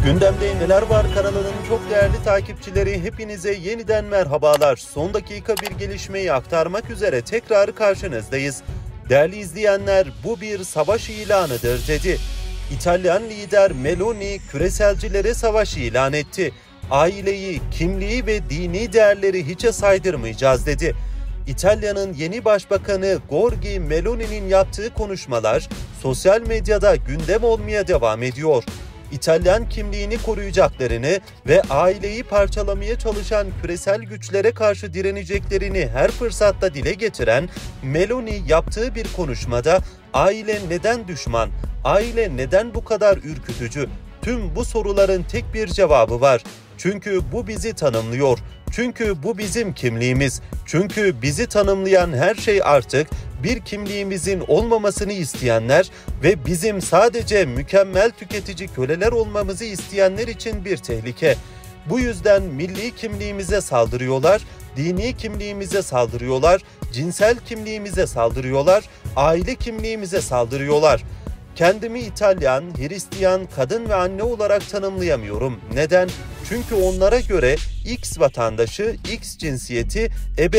Gündemde Neler Var kanalının çok değerli takipçileri, hepinize yeniden merhabalar. Son dakika bir gelişmeyi aktarmak üzere tekrar karşınızdayız. Değerli izleyenler, bu bir savaş ilanıdır dedi. İtalyan lider Meloni küreselcilere savaş ilan etti. Aileyi, kimliği ve dini değerleri hiçe saydırmayacağız dedi. İtalya'nın yeni başbakanı Giorgia Meloni'nin yaptığı konuşmalar sosyal medyada gündem olmaya devam ediyor. İtalyan kimliğini koruyacaklarını ve aileyi parçalamaya çalışan küresel güçlere karşı direneceklerini her fırsatta dile getiren Meloni yaptığı bir konuşmada aile neden düşman, aile neden bu kadar ürkütücü? Tüm bu soruların tek bir cevabı var. Çünkü bu bizi tanımlıyor. Çünkü bu bizim kimliğimiz. Çünkü bizi tanımlayan her şey artık bir kimliğimizin olmamasını isteyenler ve bizim sadece mükemmel tüketici köleler olmamızı isteyenler için bir tehlike. Bu yüzden milli kimliğimize saldırıyorlar, dini kimliğimize saldırıyorlar, cinsel kimliğimize saldırıyorlar, aile kimliğimize saldırıyorlar. Kendimi İtalyan, Hristiyan, kadın ve anne olarak tanımlayamıyorum. Neden? Çünkü onlara göre X vatandaşı, X cinsiyeti,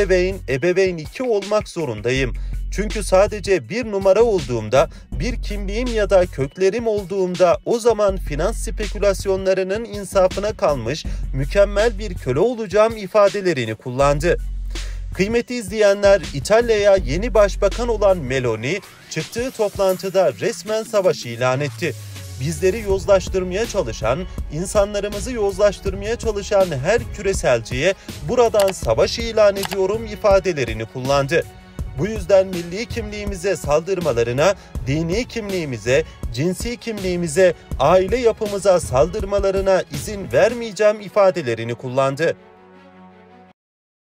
ebeveyn 2 olmak zorundayım. Çünkü sadece bir numara olduğumda, bir kimliğim ya da köklerim olduğumda o zaman finans spekülasyonlarının insafına kalmış mükemmel bir köle olacağım ifadelerini kullandı. Kıymetli izleyenler, İtalya'ya yeni başbakan olan Meloni çıktığı toplantıda resmen savaş ilan etti. Bizleri yozlaştırmaya çalışan, insanlarımızı yozlaştırmaya çalışan her küreselciye buradan savaş ilan ediyorum ifadelerini kullandı. Bu yüzden milli kimliğimize saldırmalarına, dini kimliğimize, cinsi kimliğimize, aile yapımıza saldırmalarına izin vermeyeceğim ifadelerini kullandı.